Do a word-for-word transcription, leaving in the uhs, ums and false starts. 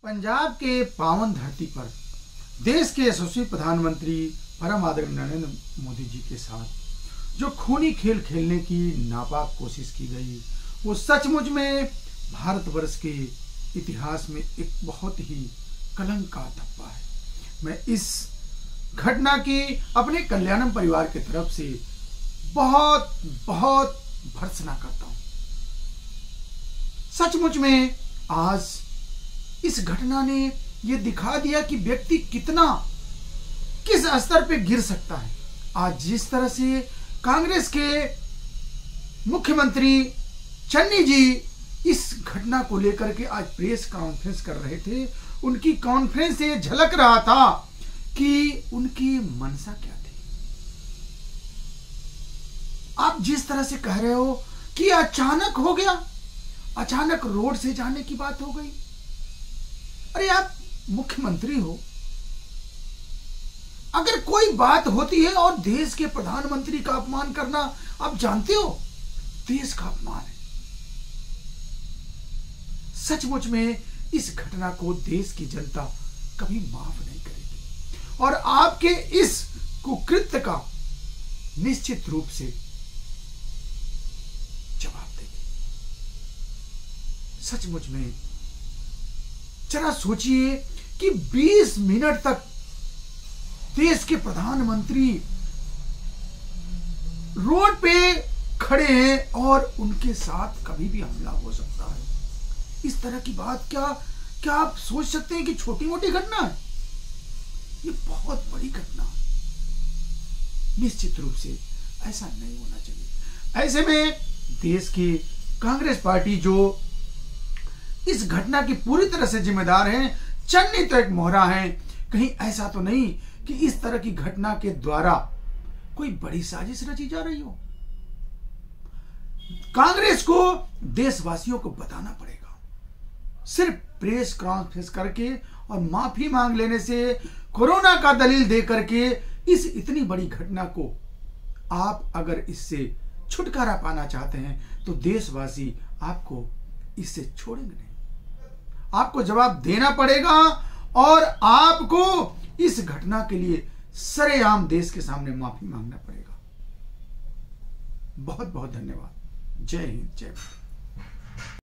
पंजाब के पावन धरती पर देश के यशस्वी प्रधानमंत्री परम आदरणीय नरेंद्र मोदी जी के साथ जो खूनी खेल खेलने की नापाक कोशिश की गई, वो सचमुच में भारतवर्ष के इतिहास में एक बहुत ही कलंक का धब्बा है। मैं इस घटना की अपने कल्याणम परिवार की तरफ से बहुत बहुत भर्त्सना करता हूं। सचमुच में आज इस घटना ने यह दिखा दिया कि व्यक्ति कितना किस स्तर पे गिर सकता है। आज जिस तरह से कांग्रेस के मुख्यमंत्री चन्नी जी इस घटना को लेकर के आज प्रेस कॉन्फ्रेंस कर रहे थे, उनकी कॉन्फ्रेंस से झलक रहा था कि उनकी मनसा क्या थी। आप जिस तरह से कह रहे हो कि अचानक हो गया, अचानक रोड से जाने की बात हो गई। अरे आप मुख्यमंत्री हो, अगर कोई बात होती है और देश के प्रधानमंत्री का अपमान करना आप जानते हो देश का अपमान है। सचमुच में इस घटना को देश की जनता कभी माफ नहीं करेगी और आपके इस कुकृत्य का निश्चित रूप से जवाब देगी। सचमुच में जरा सोचिए कि बीस मिनट तक देश के प्रधानमंत्री रोड पे खड़े हैं और उनके साथ कभी भी हमला हो सकता है। इस तरह की बात क्या क्या आप सोच सकते हैं कि छोटी मोटी घटना है? ये बहुत बड़ी घटना है। निश्चित रूप से ऐसा नहीं होना चाहिए। ऐसे में देश की कांग्रेस पार्टी जो इस घटना की पूरी तरह से जिम्मेदार है, चन्नी तो एक मोहरा है। कहीं ऐसा तो नहीं कि इस तरह की घटना के द्वारा कोई बड़ी साजिश रची जा रही हो। कांग्रेस को देशवासियों को बताना पड़ेगा। सिर्फ प्रेस कॉन्फ्रेंस करके और माफी मांग लेने से, कोरोना का दलील दे करके इस इतनी बड़ी घटना को आप अगर इससे छुटकारा पाना चाहते हैं तो देशवासी आपको इससे छोड़ेंगे नहीं। आपको जवाब देना पड़ेगा और आपको इस घटना के लिए सरेआम देश के सामने माफी मांगना पड़ेगा। बहुत बहुत धन्यवाद। जय हिंद, जय भारत।